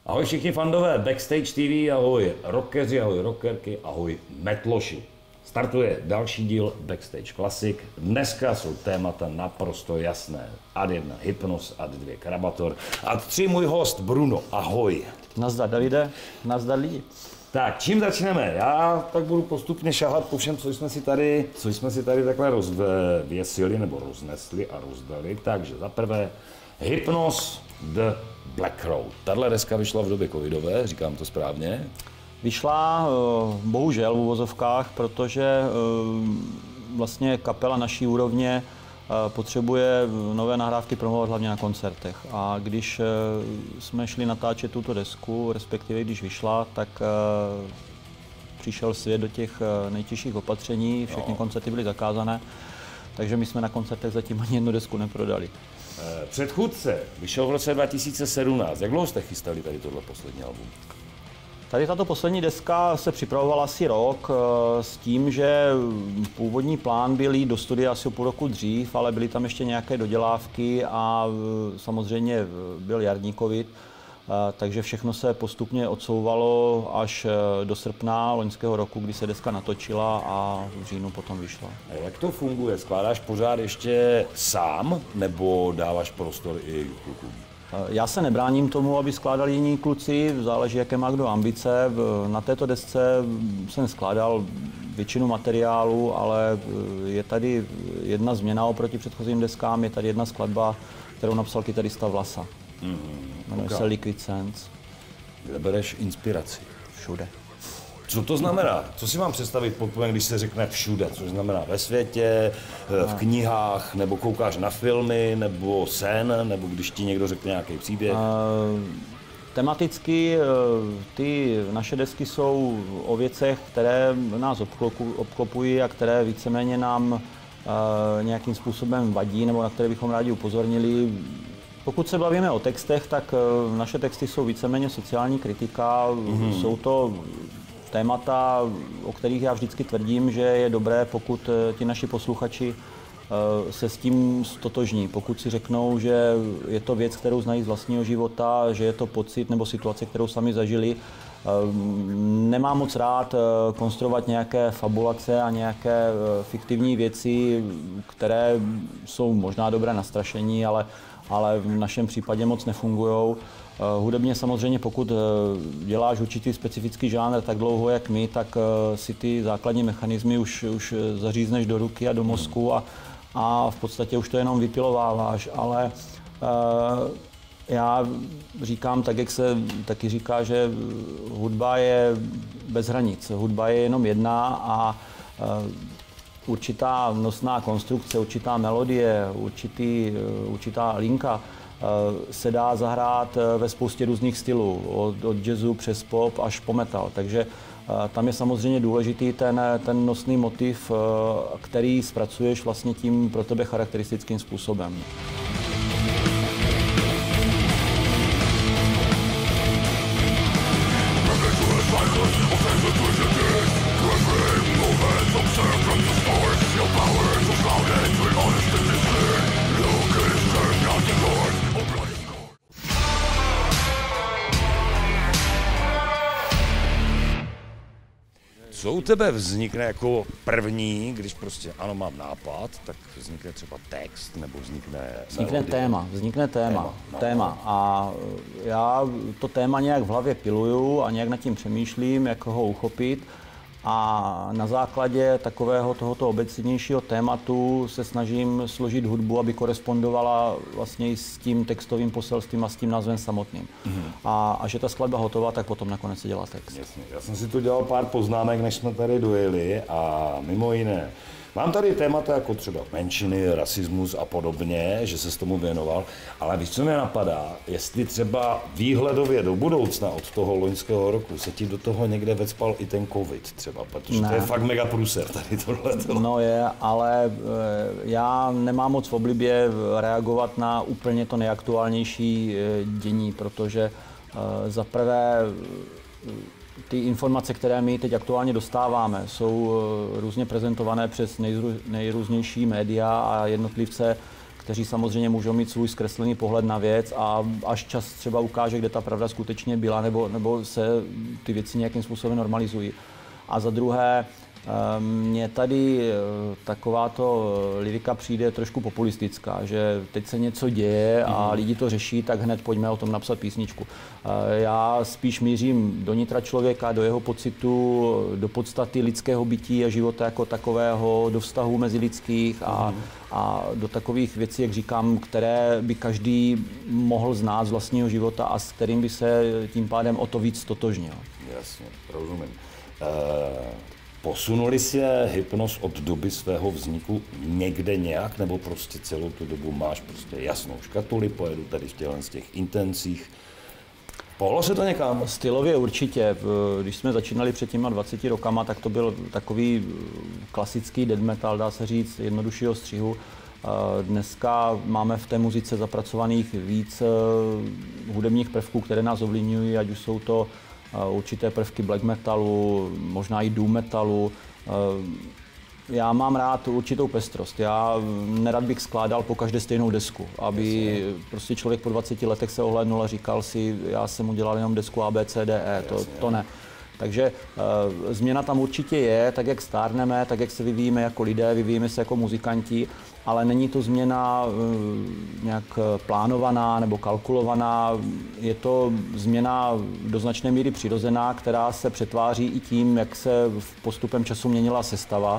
Ahoj všichni fandové Backstage TV, ahoj rockeři, ahoj rockerky, ahoj metloši. Startuje další díl Backstage Classic. Dneska jsou témata naprosto jasné. Ad 1 Hypnos, Ad 2 Krabator, Ad 3 můj host Bruno, ahoj. Nazdar Davide, nazdar lidi. Tak, čím začneme? Já tak budu postupně šahat po všem, co jsme si tady takhle rozvěsili nebo roznesli a rozdali. Takže za prvé Hypnos, The Black Road. Tahle deska vyšla v době covidové, říkám to správně? Vyšla bohužel v uvozovkách, protože vlastně kapela naší úrovně potřebuje nové nahrávky promovat hlavně na koncertech. A když jsme šli natáčet tuto desku, respektive když vyšla, tak přišel svět do těch nejtěžších opatření, všechny koncerty byly zakázané, takže my jsme na koncertech zatím ani jednu desku neprodali. Předchůdce vyšel v roce 2017. Jak dlouho jste chystali tady tohle poslední album? Tady tato poslední deska se připravovala asi rok s tím, že původní plán byl jít do studia asi o půl roku dřív, ale byly tam ještě nějaké dodělávky a samozřejmě byl jarní covid, takže všechno se postupně odsouvalo až do srpna loňského roku, kdy se deska natočila a v říjnu potom vyšla. A jak to funguje? Skládáš pořád ještě sám nebo dáváš prostor i klukům? Já se nebráním tomu, aby skládali jiní kluci, záleží, jaké má kdo ambice. Na této desce jsem skládal většinu materiálu, ale je tady jedna změna oproti předchozím deskám, je tady jedna skladba, kterou napsal kytarista Vlasa. Jmenuje se Liquid Sense. Kde bereš inspiraci? Všude. Co to znamená? Co si mám představit, když se řekne všude? Což znamená ve světě, v knihách, nebo koukáš na filmy, nebo sen, nebo když ti někdo řekne nějaký příběh? Tematicky ty naše desky jsou o věcech, které nás obklopují a které víceméně nám nějakým způsobem vadí, nebo na které bychom rádi upozornili. Pokud se bavíme o textech, tak naše texty jsou víceméně sociální kritika, jsou to témata, o kterých já vždycky tvrdím, že je dobré, pokud ti naši posluchači se s tím stotožní. Pokud si řeknou, že je to věc, kterou znají z vlastního života, že je to pocit nebo situace, kterou sami zažili. Nemám moc rád konstruovat nějaké fabulace a nějaké fiktivní věci, které jsou možná dobré na strašení, ale v našem případě moc nefungujou. Hudebně samozřejmě, pokud děláš určitý specifický žánr tak dlouho jak my, tak si ty základní mechanismy už zařízneš do ruky a do mozku a v podstatě už to jenom vypilováváš, ale já říkám tak, jak se taky říká, že hudba je bez hranic. Hudba je jenom jedna a určitá nosná konstrukce, určitá melodie, určitá linka se dá zahrát ve spoustě různých stylů, od jazzu přes pop až po metal. Takže tam je samozřejmě důležitý ten nosný motiv, který zpracuješ vlastně tím pro tebe charakteristickým způsobem. Co u tebe vznikne jako první, když prostě ano, mám nápad, tak vznikne třeba text, nebo vznikne téma. A já to téma nějak v hlavě piluju a nějak nad tím přemýšlím, jak ho uchopit. A na základě takového tohoto obecnějšího tématu se snažím složit hudbu, aby korespondovala vlastně s tím textovým poselstvím a s tím názvem samotným. A že ta skladba hotová, tak potom nakonec se dělá text. Jasně. Já jsem si tu dělal pár poznámek, než jsme tady dojeli a mimo jiné. Mám tady témata jako třeba menšiny, rasismus a podobně, že se s tomu věnoval, ale víš, co mě napadá, jestli třeba výhledově do budoucna od toho loňského roku se ti do toho někde vecpal i ten covid třeba, protože to je fakt mega průser tady tohleto. No je, ale já nemám moc v oblibě reagovat na úplně to nejaktuálnější dění, protože za prvé ty informace, které my teď aktuálně dostáváme, jsou různě prezentované přes nejrůznější média a jednotlivce, kteří samozřejmě můžou mít svůj zkreslený pohled na věc a až čas třeba ukáže, kde ta pravda skutečně byla, nebo se ty věci nějakým způsobem normalizují. A za druhé, mně tady takováto lyrika přijde trošku populistická, že teď se něco děje a lidi to řeší, tak hned pojďme o tom napsat písničku. Já spíš mířím do nitra člověka, do jeho pocitu, do podstaty lidského bytí a života jako takového, do vztahů mezilidských a do takových věcí, jak říkám, které by každý mohl znát z vlastního života a s kterým by se tím pádem o to víc totožnil. Jasně, rozumím. Posunuli se Hypnos od doby svého vzniku někde nějak, nebo prostě celou tu dobu máš prostě jasnou škatuli, pojedu tady z těch intencích. Pohlo se to někam? Stylově určitě. Když jsme začínali před těma 20 rokama, tak to byl takový klasický death metal, dá se říct, jednoduššího střihu. Dneska máme v té muzice zapracovaných víc hudebních prvků, které nás ovlivňují, ať už jsou to určité prvky black metalu, možná i doom metalu. Já mám rád určitou pestrost. Já nerad bych skládal po každé stejnou desku, aby prostě člověk po 20 letech se ohlédnul a říkal si, já jsem udělal jenom desku A, B, C, D, E, to ne. Takže změna tam určitě je, tak jak stárneme, tak jak se vyvíjíme jako lidé, vyvíjíme se jako muzikanti, ale není to změna nějak plánovaná nebo kalkulovaná, je to změna do značné míry přirozená, která se přetváří i tím, jak se postupem času měnila sestava.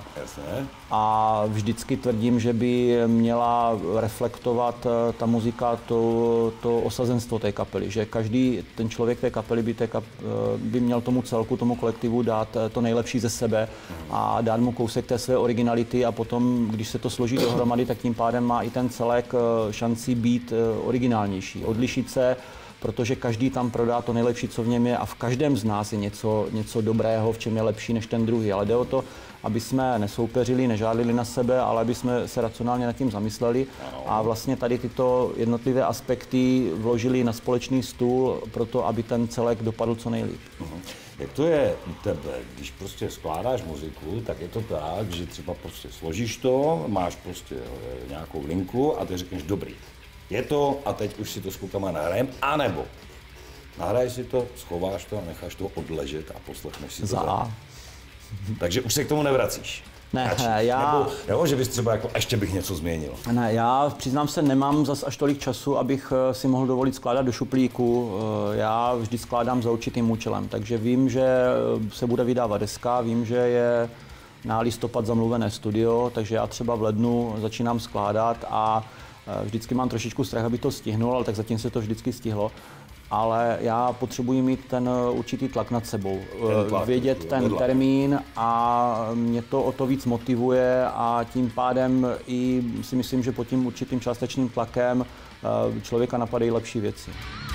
A vždycky tvrdím, že by měla reflektovat ta muzika to osazenstvo té kapely, že každý ten člověk té kapely by měl tomu celku, tomu kolektivu dát to nejlepší ze sebe a dát mu kousek té své originality a potom, když se to složí dohromady, tak tím pádem má i ten celek šanci být originálnější, odlišit se, protože každý tam prodá to nejlepší, co v něm je a v každém z nás je něco dobrého, v čem je lepší než ten druhý. Ale jde o to, aby jsme nesoupeřili, nežádlili na sebe, ale aby jsme se racionálně nad tím zamysleli a vlastně tady tyto jednotlivé aspekty vložili na společný stůl pro to, aby ten celek dopadl co nejlíp. Jak to je u tebe, když prostě skládáš muziku, tak je to tak, že třeba prostě složíš to, máš prostě nějakou linku a ty řekneš dobrý, je to a teď už si to s klukama nahrajem, anebo nahraješ si to, schováš to a necháš to odležet a poslechneš si to. Takže už se k tomu nevracíš. Ne, nebo že bys třeba jako ještě bych něco změnil. Ne, já přiznám se, nemám zas až tolik času, abych si mohl dovolit skládat do šuplíku. Já vždy skládám za určitým účelem, takže vím, že se bude vydávat deska, vím, že je na listopad zamluvené studio, takže já třeba v lednu začínám skládat a vždycky mám trošičku strach, aby to stihnul, ale tak zatím se to vždycky stihlo. Ale já potřebuji mít ten určitý tlak nad sebou, vědět ten termín a mě to o to víc motivuje a tím pádem i si myslím, že pod tím určitým částečným tlakem člověka napadají lepší věci.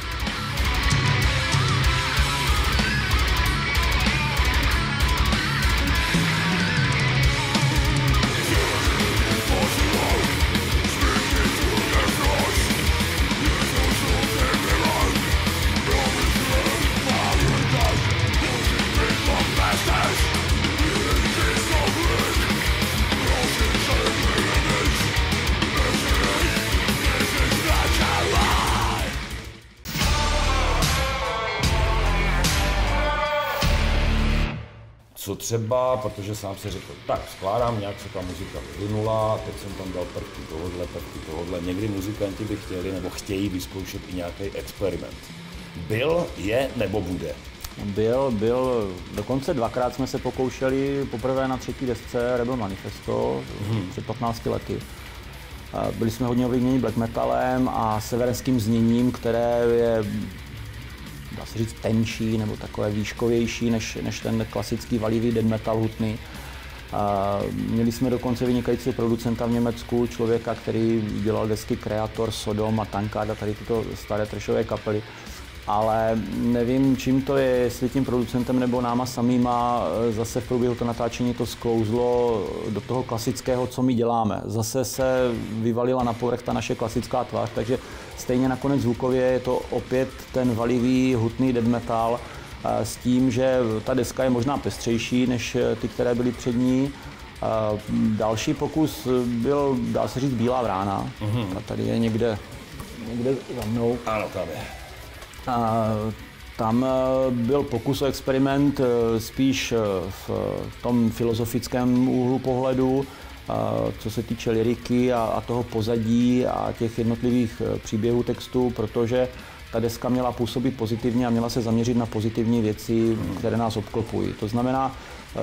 Co třeba, protože sám si řekl, tak skládám, nějak se ta muzika vyvinula, teď jsem tam dal prvky tohodle. Někdy muzikanti by chtěli nebo chtějí vyzkoušet i nějaký experiment. Byl, je nebo bude? Byl. Dokonce dvakrát jsme se pokoušeli, poprvé na 3. desce Rebel Manifesto před 15 lety. Byli jsme hodně ovlivněni black metalem a severenským zněním, které je, dá se říct, tenčí nebo takové výškovější než ten klasický valivý death metal hutný. Měli jsme dokonce vynikajícího producenta v Německu, člověka, který dělal desky Kreator, Sodom a Tankard a tady tyto staré trashové kapely. Ale nevím, čím to je, jestli tím producentem nebo náma samýma, zase v průběhu to natáčení to sklouzlo do toho klasického, co my děláme. Zase se vyvalila na povrch ta naše klasická tvář, takže stejně nakonec zvukově je to opět ten valivý, hutný death metal s tím, že ta deska je možná pestřejší než ty, které byly před ní. Další pokus byl, dá se říct, Bílá vrána. A tady je někde za mnou. Ano, tam je. Tam byl pokus o experiment spíš v tom filozofickém úhlu pohledu, co se týče lyriky a toho pozadí a těch jednotlivých příběhů textu, protože ta deska měla působit pozitivně a měla se zaměřit na pozitivní věci, které nás obklopují. To znamená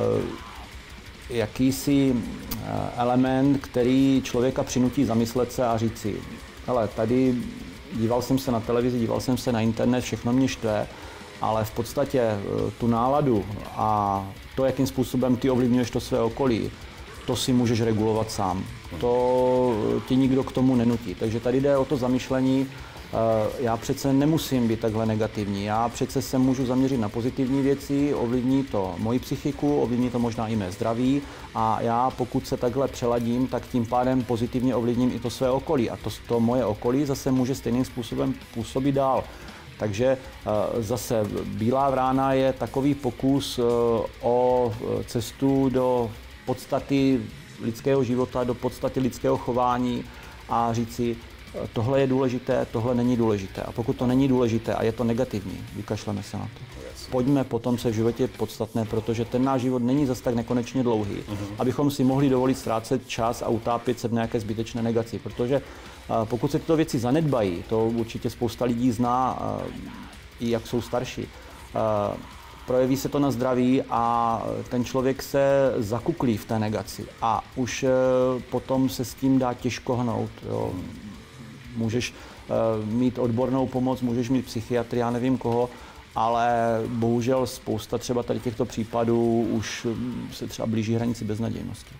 jakýsi element, který člověka přinutí zamyslet se a říct si, hele, tady díval jsem se na televizi, díval jsem se na internet, všechno mě štve, ale v podstatě tu náladu a to, jakým způsobem ty ovlivňuješ to své okolí, to si můžeš regulovat sám. To tě nikdo k tomu nenutí. Takže tady jde o to zamyšlení, já přece nemusím být takhle negativní, já přece se můžu zaměřit na pozitivní věci, ovlivní to moji psychiku, ovlivní to možná i mé zdraví a já pokud se takhle přeladím, tak tím pádem pozitivně ovlivním i to své okolí a to moje okolí zase může stejným způsobem působit dál. Takže zase Bílá vrána je takový pokus o cestu do podstaty lidského života, do podstaty lidského chování a říci, tohle je důležité, tohle není důležité. A pokud to není důležité a je to negativní, vykašleme se na to. Pojďme potom se v životě podstatné, protože ten náš život není zas tak nekonečně dlouhý, abychom si mohli dovolit ztrácet čas a utápět se v nějaké zbytečné negaci. Protože pokud se tyto věci zanedbají, to určitě spousta lidí zná, i jak jsou starší, projeví se to na zdraví a ten člověk se zakuklí v té negaci a už potom se s tím dá těžko hnout. Jo. Můžeš mít odbornou pomoc, můžeš mít psychiatry, já nevím koho, ale bohužel spousta třeba tady těchto případů už se třeba blíží hranici beznadějnosti.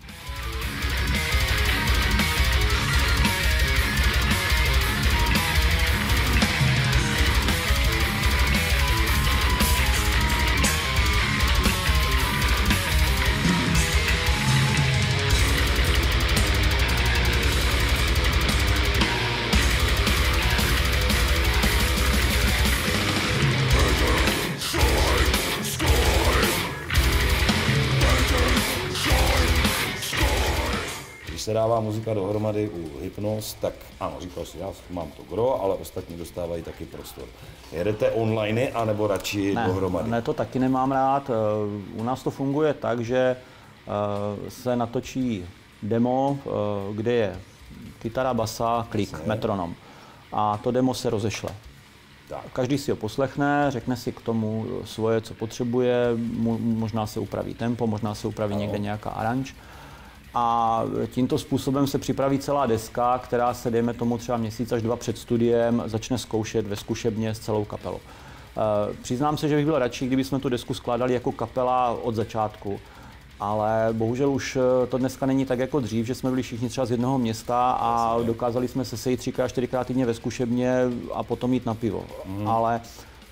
Se dává muzika dohromady u Hypnos, tak ano, říkal si, já mám to gro, ale ostatní dostávají taky prostor. Jedete online, anebo radši dohromady? Ne, to taky nemám rád. U nás to funguje tak, že se natočí demo, kde je kytara, basa, klik, metronom. A to demo se rozešle. Tak. Každý si ho poslechne, řekne si k tomu svoje, co potřebuje, možná se upraví tempo, možná se upraví někde nějaká aranž. A tímto způsobem se připraví celá deska, která se, dejme tomu, třeba měsíc až 2 před studiem začne zkoušet ve zkušebně s celou kapelou. Přiznám se, že bych byl radši, kdybychom tu desku skládali jako kapela od začátku, ale bohužel už to dneska není tak jako dřív, že jsme byli všichni třeba z jednoho města a dokázali jsme se sejít 3x, 4x týdně ve zkušebně a potom jít na pivo. Ale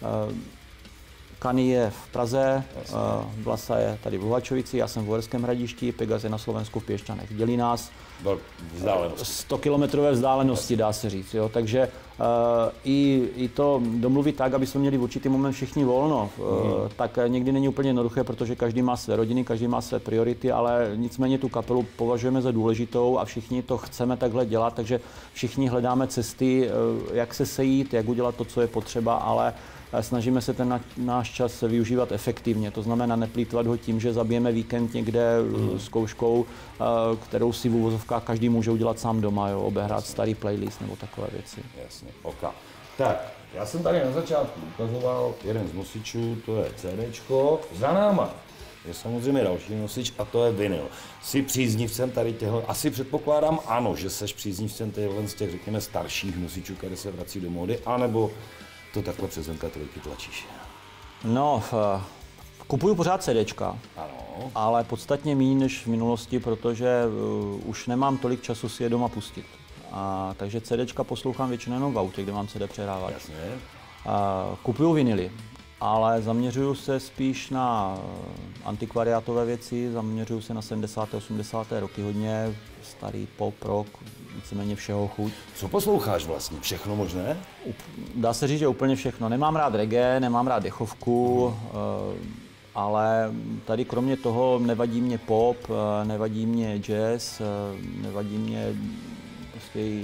Kani je v Praze, Vlasa je tady v Luhačovici, já jsem v Uherském Hradišti, Pegas je na Slovensku v Piešťanech. Dělí nás 100 kilometrové vzdálenosti, dá se říct. Jo? Takže i to domluvit tak, aby jsme měli v určitý moment všichni volno, tak někdy není úplně jednoduché, protože každý má své rodiny, každý má své priority, ale nicméně tu kapelu považujeme za důležitou a všichni to chceme takhle dělat, takže všichni hledáme cesty, jak se sejít, jak udělat to, co je potřeba, ale snažíme se ten náš čas využívat efektivně, to znamená neplýtvat ho tím, že zabijeme víkend někde zkouškou, kterou si v uvozovkách každý může udělat sám doma, jo, obehrát starý playlist nebo takové věci. Jasně, ok. Tak, já jsem tady na začátku ukazoval jeden z nosičů, to je CDčko, za náma je samozřejmě další nosič a to je vinyl. Jsi příznivcem tady těchto, asi předpokládám ano, že jsi příznivcem z těch, řekněme, starších nosičů, které se vrací do módy, anebo to takhle přes MP3 tlačíš? No, kupuju pořád CDčka, ano. Ale podstatně méně než v minulosti, protože už nemám tolik času si je doma pustit. Takže CDčka poslouchám většinou jenom v autě, kde mám CD přehrávač. Jasně. Kupuju vinily, ale zaměřuju se spíš na antikvariátové věci, zaměřuju se na 70. 80. roky hodně, starý pop, rock, víceméně všeho chuť. Co posloucháš vlastně? Všechno možné? Dá se říct, že úplně všechno. Nemám rád reggae, nemám rád dechovku, ale tady kromě toho nevadí mě pop, nevadí mě jazz, nevadí mě prostě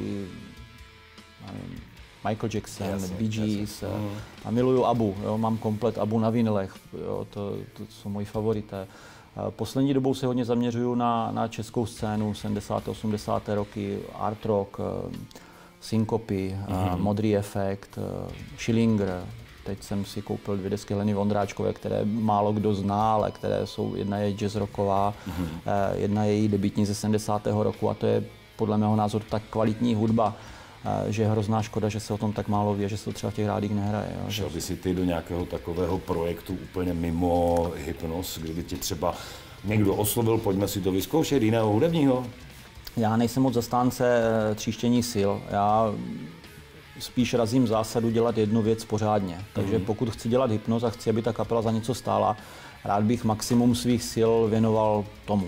Michael Jackson, Bee Gees, a miluju ABBU, jo, mám komplet ABBU na vinilech, jo, to jsou moji favorité. Poslední dobou se hodně zaměřuju na českou scénu, 70. 80. roky, art rock, Syncopy, Modrý efekt, Schillinger. Teď jsem si koupil 2 desky Leny Vondráčkové, které málo kdo zná, ale které jsou, jedna je jazz rocková, jedna je její debutní ze 70. roku a to je podle mého názoru tak kvalitní hudba, že je hrozná škoda, že se o tom tak málo ví, že se to třeba v těch rádích nehraje. Jo. Šel by si ty do nějakého takového projektu úplně mimo Hypnos, kdyby tě třeba někdo oslovil, pojďme si to vyzkoušet, jiného hudebního? Já nejsem moc zastánce tříštění sil. Já spíš razím zásadu dělat jednu věc pořádně. Takže pokud chci dělat Hypnos a chci, aby ta kapela za něco stála, rád bych maximum svých sil věnoval tomu.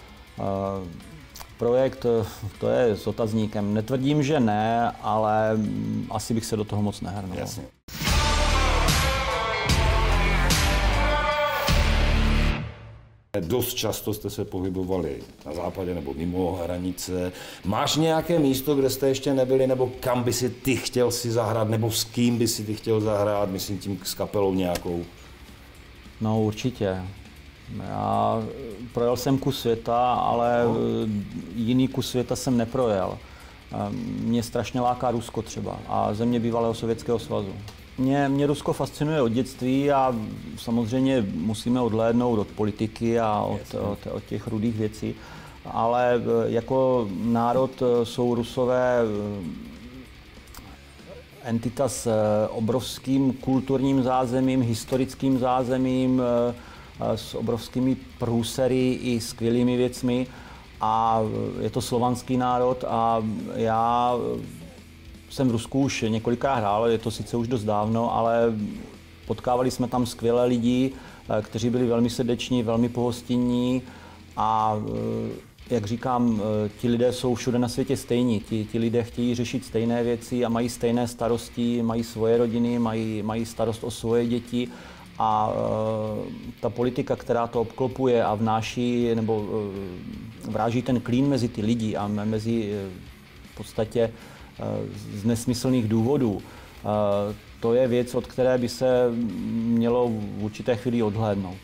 Projekt, to je s otazníkem. Netvrdím, že ne, ale asi bych se do toho moc nehrnul. Jasně. Dost často jste se pohybovali na západě nebo mimo hranice. Máš nějaké místo, kde jste ještě nebyli, nebo kam by si ty chtěl si zahrát, nebo s kým by si ty chtěl zahrát, myslím tím s kapelou nějakou? No určitě. Já projel jsem kus světa, ale jiný kus světa jsem neprojel. Mě strašně láká Rusko třeba a země bývalého Sovětského svazu. Mě Rusko fascinuje od dětství a samozřejmě musíme odhlédnout od politiky a od těch rudých věcí, ale jako národ jsou Rusové entita s obrovským kulturním zázemím, historickým zázemím, s obrovskými průsery i skvělými věcmi a je to slovanský národ a já jsem v Rusku už několikrát hrál, je to sice už dost dávno, ale potkávali jsme tam skvělé lidi, kteří byli velmi srdeční, velmi pohostinní a jak říkám, ti lidé jsou všude na světě stejní, ti lidé chtějí řešit stejné věci a mají stejné starosti, mají svoje rodiny, mají starost o svoje děti a ta politika, která to obklopuje a vnáší nebo vráží ten klín mezi ty lidi a mezi v podstatě z nesmyslných důvodů, to je věc, od které by se mělo v určité chvíli odhlédnout.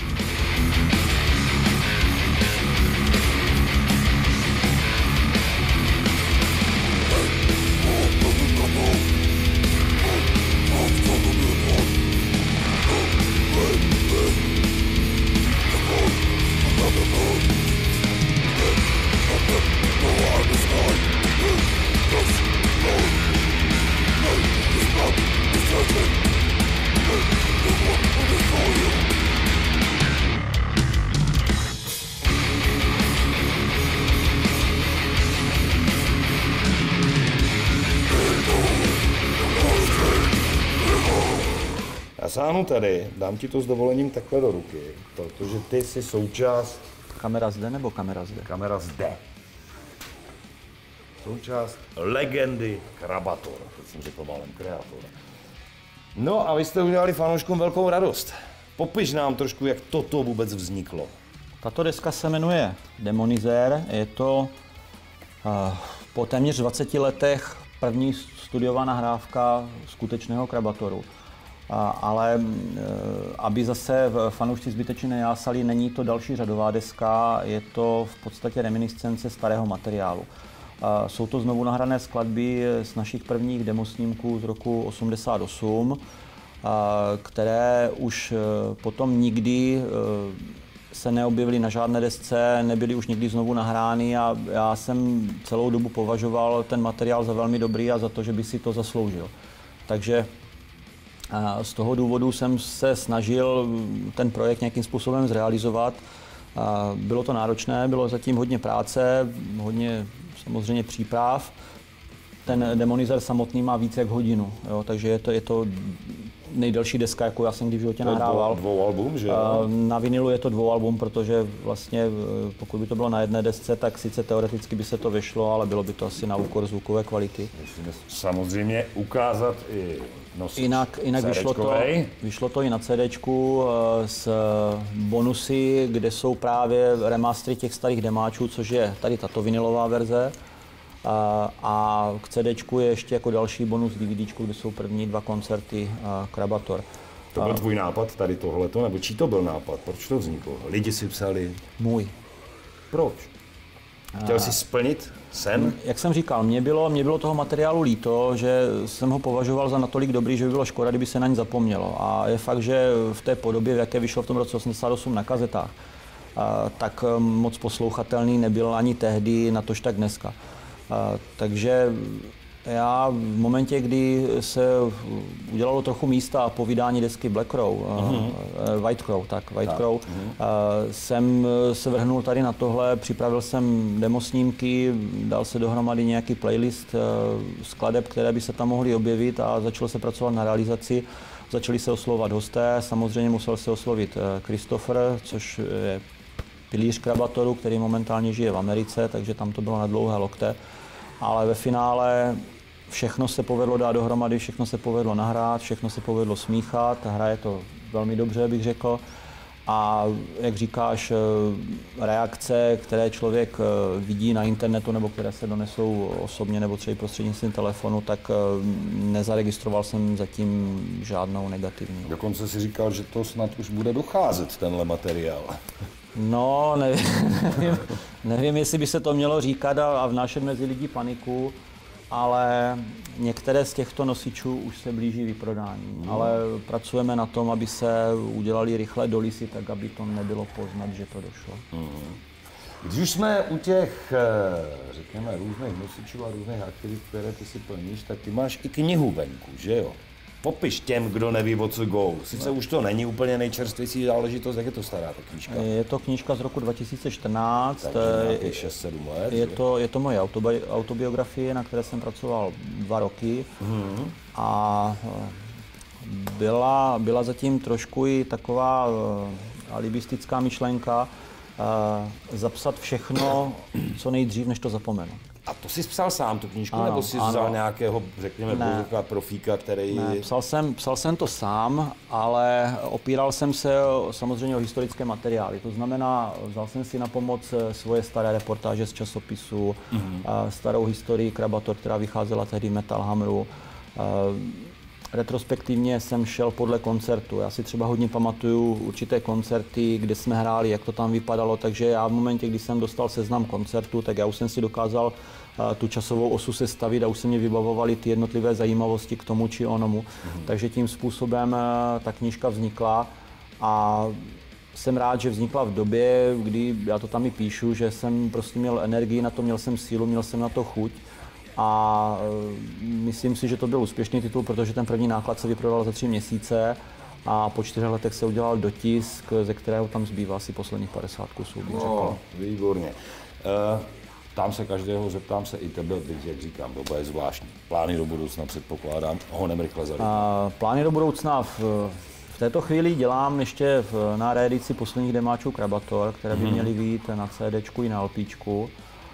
Sáhnu tady, dám ti to s dovolením takhle do ruky, protože ty jsi součást... Kamera zde nebo kamera zde? Kamera zde. Součást legendy Krabator, to jsem řekl málem kreator. No a vy jste udělali fanouškům velkou radost. Popiš nám trošku, jak toto vůbec vzniklo. Tato deska se jmenuje Demonizér, je to po téměř 20 letech první studiová nahrávka skutečného Krabatoru. Ale aby zase fanoušci zbytečně nejásali, není to další řadová deska, je to v podstatě reminiscence starého materiálu. Jsou to znovu nahrané skladby z našich prvních demosnímků z roku 88, které už potom nikdy se neobjevily na žádné desce, nebyly už nikdy znovu nahrány a já jsem celou dobu považoval ten materiál za velmi dobrý a za to, že by si to zasloužil. Takže z toho důvodu jsem se snažil ten projekt nějakým způsobem zrealizovat. Bylo to náročné, bylo zatím hodně práce, hodně samozřejmě příprav. ten Demonizer samotný má víc jak hodinu, jo, takže je to nejdelší deska, jakou já jsem kdy v životě nahrával. Dvou album, že? Na vinilu je to 2 album, protože vlastně pokud by to bylo na jedné desce, tak sice teoreticky by se to vyšlo, ale bylo by to asi na úkor zvukové kvality. Musíme samozřejmě ukázat i nosič. Jinak vyšlo to i na CDčku s bonusy, kde jsou právě remastery těch starých demáčů, což je tady tato vinilová verze. A k CDčku je ještě jako další bonus DVDčku, kde jsou první 2 koncerty Krabator. To byl tvůj nápad tady tohleto, nebo čí to byl nápad? Proč to vzniklo? Lidi si psali? Můj. Proč? Chtěl jsi splnit sen? Jak jsem říkal, mě bylo toho materiálu líto, že jsem ho považoval za natolik dobrý, že by bylo škoda, kdyby se na ně zapomnělo. A je fakt, že v té podobě, v jaké vyšlo v tom roce 88 na kazetách, tak moc poslouchatelný nebyl ani tehdy, natož tak dneska. Takže já v momentě, kdy se udělalo trochu místa po vydání desky Black Crow, White Crow, jsem se vrhnul tady na tohle, připravil jsem demosnímky, dal se dohromady nějaký playlist skladeb, které by se tam mohly objevit a začalo se pracovat na realizaci. Začali se oslovovat hosté, samozřejmě musel se oslovit Christopher, což je pilíř Krabatoru, který momentálně žije v Americe, takže tam to bylo na dlouhé lokte. Ale ve finále všechno se povedlo dát dohromady, všechno se povedlo nahrát, všechno se povedlo smíchat, hraje to velmi dobře, bych řekl. A jak říkáš, reakce, které člověk vidí na internetu nebo které se donesou osobně nebo třeba prostřednictvím telefonu, tak nezaregistroval jsem zatím žádnou negativní. Dokonce si říkal, že to snad už bude docházet, tenhle materiál. No, nevím, jestli by se to mělo říkat a vnášet mezi lidi paniku, ale některé z těchto nosičů už se blíží vyprodání. Ale pracujeme na tom, aby se udělali rychle dolisy, tak aby to nebylo poznat, že to došlo. Když už jsme u těch, řekněme, různých nosičů a různých aktivit, které ty si plníš, tak ty máš i knihu venku, že jo? Popiš těm, kdo neví, o co go. Sice už to není úplně nejčerstvější záležitost, jak je to stará ta knížka? Je to knížka z roku 2014. Takže 6-7 let. Je to moje autobiografie, na které jsem pracoval 2 roky. A byla zatím trošku i taková alibistická myšlenka zapsat všechno co nejdřív, než to zapomenu. A to jsi psal sám tu knížku, ano, nebo jsi vzal nějakého, řekněme, profíka, který... Ne, psal jsem to sám, ale opíral jsem se samozřejmě o historické materiály. To znamená, vzal jsem si na pomoc svoje staré reportáže z časopisu, starou historii Krabator, která vycházela tehdy v Metal Hammeru. Retrospektivně jsem šel podle koncertu. Já si třeba hodně pamatuju určité koncerty, kde jsme hráli, jak to tam vypadalo, takže já v momentě, kdy jsem dostal seznam koncertu, tak já už jsem si dokázal tu časovou osu sestavit a už se mě vybavovaly ty jednotlivé zajímavosti k tomu či onomu. Takže tím způsobem ta knížka vznikla a jsem rád, že vznikla v době, kdy, já to tam i píšu, že jsem prostě měl energii na to, měl jsem sílu, měl jsem na to chuť. A myslím si, že to byl úspěšný titul, protože ten první náklad se vyprodal za 3 měsíce a po 4 letech se udělal dotisk, ze kterého tam zbývá asi posledních 50 kusů, bych řekl. Výborně. Tam se každého, zeptám se i tebe, jak říkám, doba je zvláštní. Plány do budoucna předpokládám, honem rychle za Plány do budoucna v této chvíli dělám ještě na reedici posledních demáčů Krabator, které by měly vyjít na CDčku i na LPčku.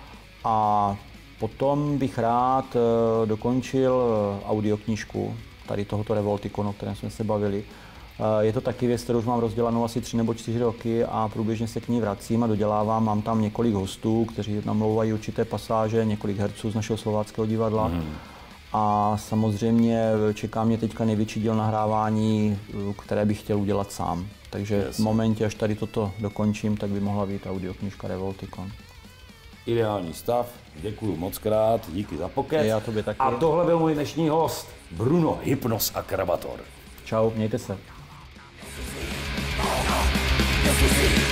A potom bych rád dokončil audioknížku tady tohoto Revoltikonu, o kterém jsme se bavili. Je to taky věc, kterou už mám rozdělanou asi 3 nebo 4 roky a průběžně se k ní vracím a dodělávám. Mám tam několik hostů, kteří namlouvají určité pasáže, několik herců z našeho slováckého divadla. A samozřejmě čeká mě teďka největší díl nahrávání, které bych chtěl udělat sám. Takže v momentě, až tady toto dokončím, tak by mohla být audioknížka Revoltikon. Ideální stav, děkuju moc krát, díky za pokec. Já tobě taky. A tohle byl můj dnešní host, Bruno Hypnos a Krabator. Čau, mějte se.